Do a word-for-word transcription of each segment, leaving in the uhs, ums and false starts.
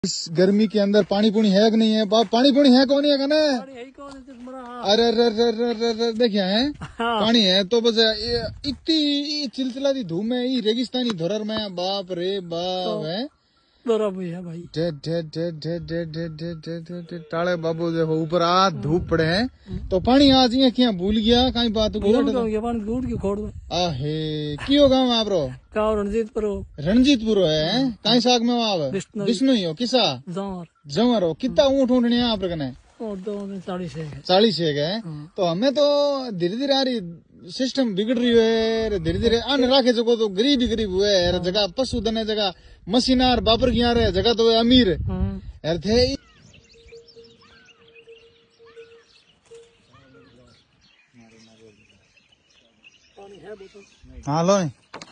इस गर्मी के अंदर पानी पुनी है कि नहीं है? पानी पुनी है कौन है ना? अरे अरे अरे अरे देखिए है पानी है तो बस इतनी चिलचिला दी धूम है, रेगिस्तानी धोरर में बाप रे बाप है भाई। टाले बाबू देखो ऊपर आ धूप पड़े हैं तो पानी आज ये क्या भूल गया कहीं बात आहे क्यों गाँव आप रो रणजीतपुर रणजीतपुर है कहीं साग में आप विष्णु ही हो किसा जमर हो कितना ऊँट ऊँटने हैं आप रखने चालीस एक है तो हमें तो धीरे धीरे आ रही सिस्टम बिगड़ रही है धीरे धीरे अन राखे जगह तो गरीब ही गरीब हुए है जगह पशुधन है जगह मशीनार बाबर की रहे जगह तो अमीर है थे। हाँ लो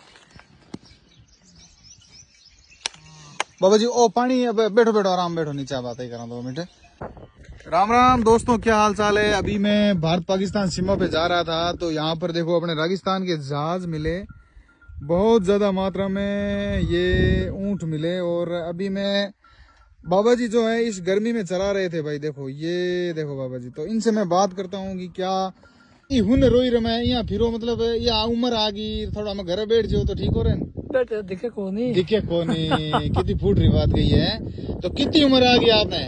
बाबा जी ओ पानी अब बैठो बैठो आराम बैठो नीचे बात ही करा दो मिनट। राम राम दोस्तों क्या हाल चाल है। अभी मैं भारत पाकिस्तान सीमा पे जा रहा था तो यहाँ पर देखो अपने राजस्थान के जहाज मिले बहुत ज्यादा मात्रा में ये ऊंट मिले और अभी मैं बाबा जी जो है इस गर्मी में चला रहे थे भाई देखो ये देखो बाबा जी तो इनसे मैं बात करता हूँ कि क्या हुन रोई रहे यहाँ फिरो मतलब या उम्र आ गई थोड़ा मैं घर बैठ जाओ तो ठीक हो रहे दिखे को नहीं दिखे को नहीं कितनी फूट रही बात गई है तो कितनी उम्र आ गई आपने?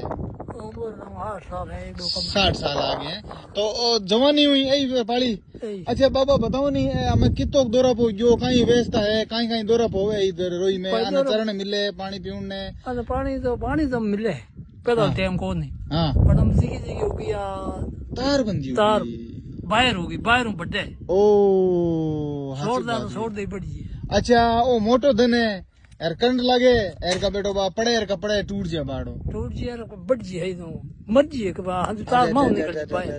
साठ साल आ गए तो जवानी हुई यही पाली। अच्छा बाबा बताओ नहीं हमें कितो दौरा पो जो कहीं व्यवस्था है कहीं कहीं दौरा पोवे इधर रोई में आना चरण मिले पानी पीने पानी तो पानी तो मिले पैदल टाइम को नहीं हाँ पर हम सीखी सीखी होगी तार बंदी तार बाहर होगी बाहर हूँ बड्डे ओ छोड़ दे छोड़ दे बड़ी। अच्छा ओ मोटो धन है एर करंट लगे एर का बेटो बा पड़े एर का पड़े टूट जाए बाड़ो टूट जाए एर बढ़ जाए तो मर जाए के बा हम तार मां निकल जाए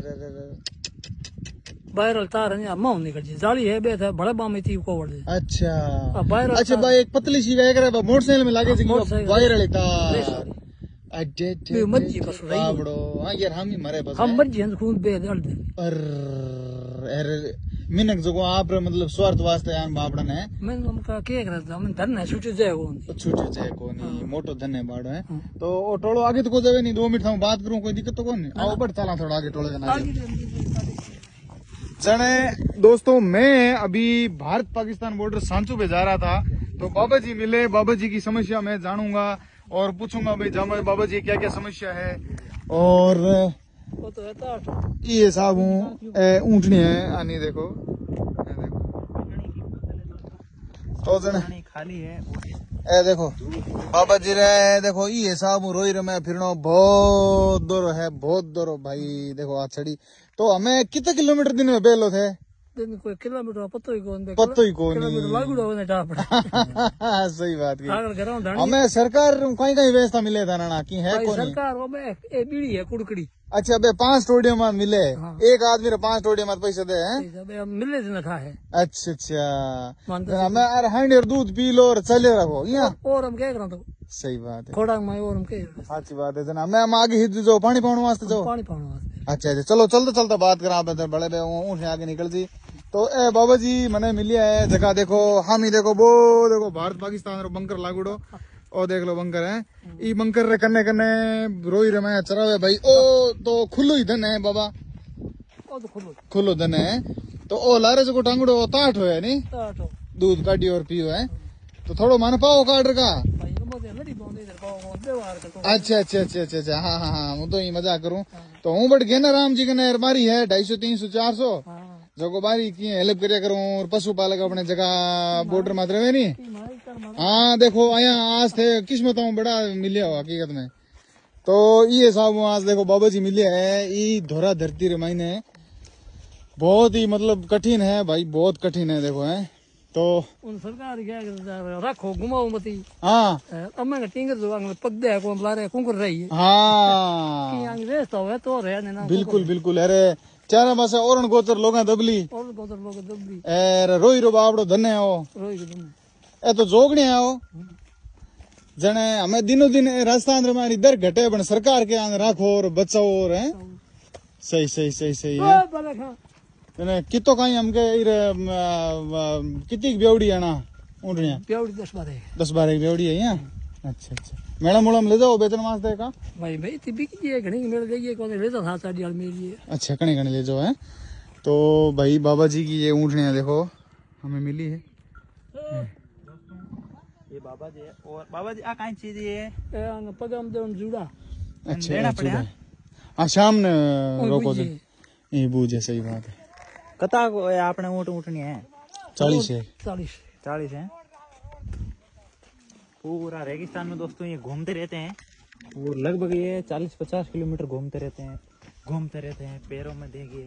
बाहर तार है मां निकल जाए जाली है बे था बड़े बाम थी को वड़ अच्छा बाहर अच्छा भाई एक पतली सी गए करे मोटरसाइकिल में लागे जी वायर वाली तार अड्डे मर जी बस बाबड़ो हां यार हम ही मरे बस हम मर जी खून बे दर्द दे अर अरे मिनक जो आप मतलब स्वार्थ वास्ते आन बाबड़न है मैं उनका के करता हम धन है छूट जाए वो छूट जाए को नहीं मोटो धन है बाड़ो है तो ओ टोलो आगे तो को जावे नहीं दो मिनट हम बात करूं कोई दिक्कत तो कोनी आओ बट चला थोड़ा आगे टोले जना जने दोस्तों मैं अभी भारत पाकिस्तान बॉर्डर सांचू पे जा रहा था तो बाबा जी मिले बाबा जी की समस्या मैं जानूंगा और पूछूंगा भाई जामा बाबा जी क्या क्या समस्या है और वो तो है ये साहब ऊँटनी है आनी देखो तो जने खाली है ए देखो बाबा जी रे देखो ये साहब रोई रे मैं फिरनो बहुत दूर है बहुत दूर भाई देखो आज छड़ी तो हमें कितने किलोमीटर दिन में बेलो थे दिन कोई किलोमीटर पतो ही कौन पतो ही कौन सही बात की हमें सरकार कहीं कहीं व्यवस्था मिले था ना की है कौन सरकार ए बीड़ी है कुड़कड़ी अच्छा बे पांच टोडियो मत मिले हाँ। एक आदमी रे पांच टोडियो मत पैसे दे हैं मिले दिन खा है अच्छा अच्छा हमें अरे हांडी और दूध पी लो और चले रहो यहाँ और हम क्या करा तो सही बात है खोड़ा में और हम क्या अच्छी बात है जना मैं हम आगे हित जो पानी पाने वास्ते जो पानी पाने वास्ते अच्छा अच्छा चलो चलते चलते बात करा बड़े बे ऊँट आगे निकल जी तो ए बाबा जी मने मिलिया है जगह देखो हम ही देखो वो देखो भारत पाकिस्तान रो बंकर लागूडो ओ देख लो बंकर है ई बंकर रे कन्ने कन्ने रोई रे मैं चरावे भाई ओ तो खुल्लो ही धन है बाबा ओ तो खुल्लो खुल्लो धन है तो ओ लारे जो टांगड़ो ताठ हो है नी ताठ दूध काटी और पियो है तो थोड़ो मन पाओ काट का अच्छा अच्छा अच्छा अच्छा अच्छा हाँ हाँ हाँ मैं तो ही मजाक करूँ तो हूँ बट गेना राम जी कने मारी है ढाई सौ तीन सौ चार सौ जो बारी की हेल्प करिया करूँ और पशुपालक अपने जगह बॉर्डर मात्र में नहीं हाँ देखो आया आज थे किस्मतों बड़ा मिलिया हो हकीकत में तो ये साहब आज देखो बाबा जी मिले है ये धोरा धरती रे मायने बहुत ही मतलब कठिन है भाई बहुत कठिन है देखो है तो उन सरकार क्या रखो घुमाओ मती हाँ अम्मा टिंगर जो अंग पग दे को लारे कुंकुर रही है हाँ की अंग वेस्ट हो तो रहे ना बिल्कुल बिल्कुल अरे चारा मासे औरण गोचर लोगा दबली औरण गोचर लोग दबली एर रोई रो बाबड़ो धने हो रोई रो धने ए तो जोगने आओ जने हमें दिनों दिन राजस्थान रे मारी दर घटे बन सरकार के आन राखो और बचाओ और है सही सही सही सही है ने कितो काई हमके इरे कितनी बेवड़ी है ना ऊँटनिया बेवड़ी दस बारह दस बारह बेवड़ी है यहाँ अच्छा अच्छा मैडम मुड़म ले जाओ बेचन वास्ते का भाई भाई ती बिक जी घणी मिल गई कौन ले था साड़ी वाली मेरी है। अच्छा कने कने ले जाओ है। तो भाई बाबा जी की ये ऊँटनियाँ देखो हमें मिली है। ये बाबा जी है और बाबा जी आ काई चीज ये ए पगम दे जुड़ा। अच्छा लेना पड़े हाँ शाम ने रोको बूझे। तो ये बूझे सही बात है। कता को ये आपने ऊँट ऊँटनी है चालीस है चालीस चालीस है। पूरा रेगिस्तान में दोस्तों ये घूमते रहते हैं और लगभग ये चालीस पचास किलोमीटर घूमते रहते हैं घूमते रहते हैं पैरों में देंगे।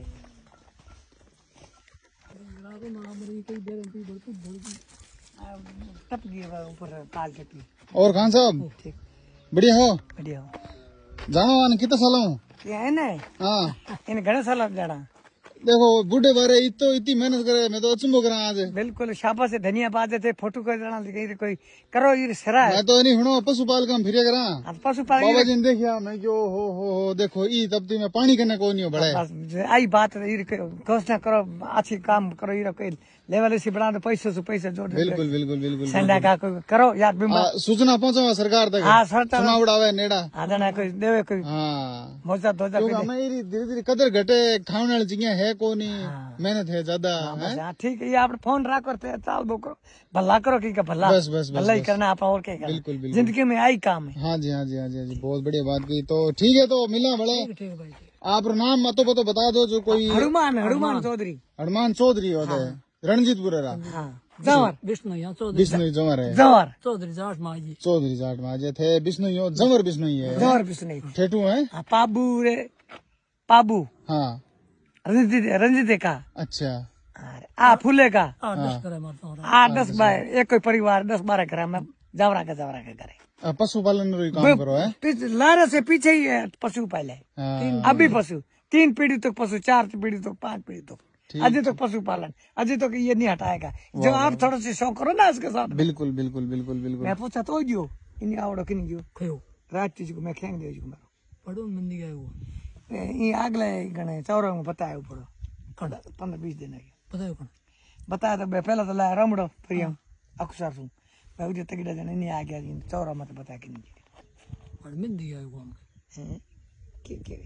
टप गया ऊपर ताल टपी। और खान साहब ठीक बढ़िया हो बढ़िया जानो मान कितना साल हूँ ये है ना हाँ इन घणे साल जाना देखो बूढ़े बारे इतो इतनी मेहनत करे मैं तो अचंभो करा आज बिल्कुल शाबाश है धनिया बात थे फोटो कोई जाना कहीं कोई करो ये सरा है मैं तो नहीं सुनो पशुपाल काम फिर करा आज पशु पालन बाबा जी ने देखिया मैं क्यों हो हो हो देखो ई तब में पानी करने को नहीं हो बड़ा बस आई बात ये घोषणा करो अच्छी काम करो ये कोई लेवल से बना दो पैसे से पैसे जोड़ दो बिल्कुल बिल्कुल बिल्कुल संडा का कोई करो यार बिम्बा आ, सूचना पहुंचावा सरकार तक हाँ सरकार चुनाव उड़ावे नेड़ा आधा ना कोई देवे कोई हाँ मोजा दोजा क्योंकि हमें ये धीरे धीरे कदर घटे खाने वाली चीजें है को नहीं मेहनत है ज्यादा बस हाँ ठीक है ये आप फोन रख करते चाल वो करो भला करो की का भला बस बस बस भला ही बस। करना आप और क्या करना बिल्कुल बिल्कुल जिंदगी में आई काम है हाँ जी हाँ जी हाँ जी हाँ जी बहुत बढ़िया बात की। तो ठीक है तो मिला बड़े ठीक है भाई आप नाम मतो पतो बता दो जो कोई हनुमान हनुमान चौधरी हनुमान चौधरी होता है रणजीतपुर हाँ जवर विष्णु यहाँ चौधरी बिश्नोई जमर है जवर चौधरी जाट माजी चौधरी जाट माजे थे बिश्नोई हो जमर बिश्नोई है जवर विष्णु ठेठू है हाँ, पाबू रे पाबू हाँ रंजित रंजित का अच्छा अरे, आ फूले का हाँ आठ दस बारह एक कोई परिवार दस बारह घर में जवरा का जवरा का करे आ, पशुपालन रो काम करो है पीछे लारे से पीछे ही है पशु पहले हाँ, अभी पशु तीन पीढ़ी तक पशु चार पीढ़ी तक पांच पीढ़ी तक अजय तक पशुपालन अजय तक ये नहीं हटाएगा जो आप थोड़ा सा शौक करो ना इसके साथ बिल्कुल बिल्कुल बिल्कुल बिल्कुल मैं पूछा तो जो इन आवड़ो कि नहीं जो रात चीज को मैं खेंग दे जो पढ़ो मंदी गए वो ये अगले गणे चौरा में बताया पड़ो पंद्रह बीस दिन बताया कौन बताया तो पहला तो लाया रमड़ो प्रियम अक्सर सु मैं उधर तक जने नहीं आ गया चौरा मत बता के नहीं और मंदी गए वो हम के के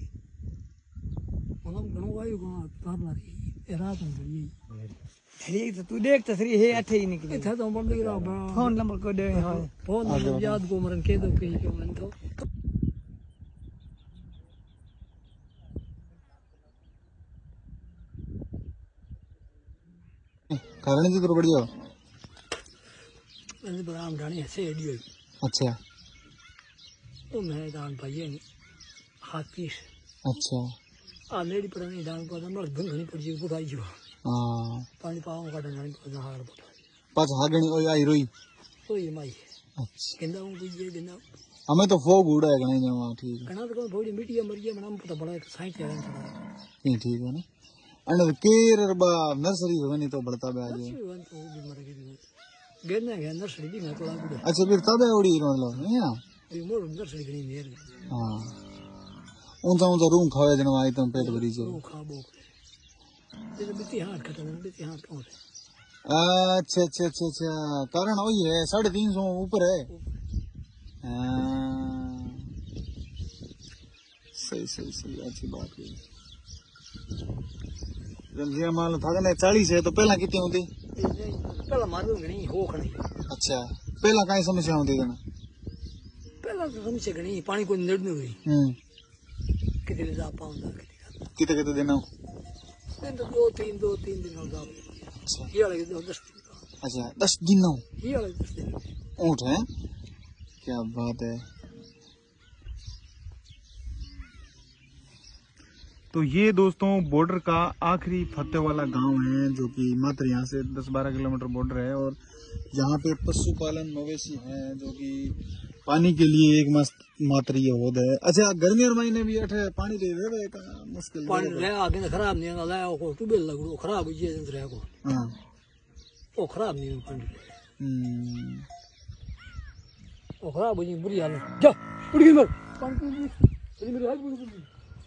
मतलब गणो वायु को तारना रही रात में गई अरे तो तू देख तो सही है अठे ही निकले था तो बंद गिरा फोन नंबर को दे फोन नंबर याद को मरन के दो के के मन तो कारण जी तो बढ़िया मैंने बराम ढाणी ऐसे एडियो अच्छा तो मैं दान पाइए नहीं हाथ पीस अच्छा आ मेरी पुरानी दान को नंबर धुन धुनी पड़ जी बुढ़ाई जो हाँ पानी पाओ का डानी को जहार बुढ़ाई पाँच हागणी ओय आई रोई तो ये माई अच्छा गेंदा हूँ तुझे गेंदा हमें तो फोग उड़ा है कहीं जावा ठीक कना तो थोड़ी मिट्टी मरिया मनाम पता बड़ा एक साइंस है है ठीक है ना अने केर बा नर्सरी होनी तो बढ़ता बे आज तो भी मर गई गेंदा है नर्सरी भी मैं तो लागू अच्छा फिर तबे उड़ी मतलब है ना ये मोर नर्सरी गनी मेर हाँ ऊंचा ऊंचा रूम खावे जन आई तो पेट भरी जे वो खा बो ये बिती हाथ खतन बिती हाथ कौन अच्छा अच्छा अच्छा अच्छा कारण वही है साढ़े तीन सौ ऊपर है हाँ सही सही सही अच्छी बात है रंजिया मान लो था ना चालीस है तो पहला कितनी होती पहला मारू गनी हो खणी अच्छा पहला कई समस्या होती है पहला तो समस्या गनी पानी को नड़ नहीं हुई हम्म कितने ले जा पाऊंगा कितने कितने कितने दिन हो दिन तो दो तीन दो तीन दिन हो जाओ अच्छा ये वाले दो दस दिन अच्छा दस दिन हो ये वाले दस दिन ऊँट है क्या बात है। तो ये दोस्तों बॉर्डर का आखिरी फतेह वाला गांव है जो कि मात्र यहाँ से दस बारह किलोमीटर बॉर्डर है और यहाँ पे पशुपालन मवेशी है जो कि पानी के लिए एक मस्त मात्र ये होद है। अच्छा गर्मी और महीने भी अठे पानी दे रहे का मुश्किल पानी ले आगे खराब नहीं ना लाया को ट्यूबवेल लगो खराब हो जे रहे को हां ओ खराब नहीं पानी हम्म ओ खराब हो जी बुरी हालत जा उड़ गई मर पानी मेरी हालत बुरी।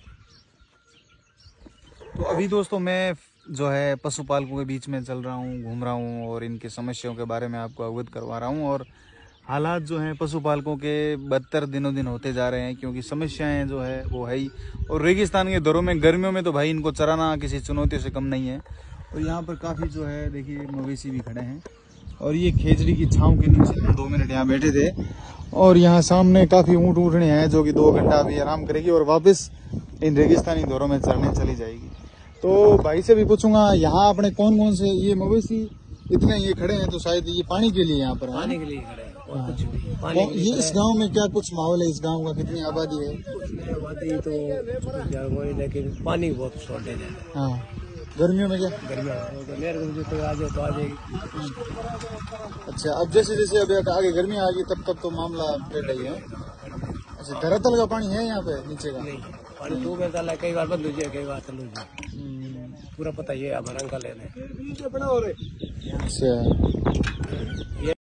तो अभी दोस्तों मैं जो है पशुपालकों के बीच में चल रहा हूँ घूम रहा हूँ और इनकी समस्याओं के बारे में आपको अवगत करवा रहा हूँ और हालात जो हैं पशुपालकों के बदतर दिनों दिन होते जा रहे हैं, क्योंकि समस्याएं जो है वो है ही। और रेगिस्तान के दौरों में गर्मियों में तो भाई इनको चराना किसी चुनौतियों से कम नहीं है। और यहाँ पर काफ़ी जो है देखिए मवेशी भी खड़े हैं, और ये खेजड़ी की छांव के नीचे हम दो मिनट यहाँ बैठे थे। और यहाँ सामने काफ़ी ऊँट ऊँटने हैं जो कि दो घंटा अभी आराम करेगी और वापस इन रेगिस्तानी दौरों में चरने चली जाएगी। तो भाई से भी पूछूंगा यहाँ अपने कौन कौन से ये मवेशी इतने ये खड़े हैं, तो शायद ये पानी के लिए यहाँ पर है। पानी के लिए खड़े हैं और कुछ नहीं। तो ये इस गांव में क्या कुछ माहौल है, इस गांव का कितनी आबादी है? आबादी तो वही, लेकिन पानी बहुत शॉर्टेज है। हाँ, गर्मियों में क्या? गर्मियों में तो आ जाए तो आ जाएगी। अच्छा, अब जैसे जैसे अभी आगे गर्मी आ गई तब तक तो मामला टेढ़ा ही है। अच्छा, धरातल का पानी है यहाँ पे नीचे का? नहीं, पानी दो में डाला, कई बार बंद हो जाए, कई बार चालू हो जाए, पूरा पता ही है हमारा अंकल है। अच्छा।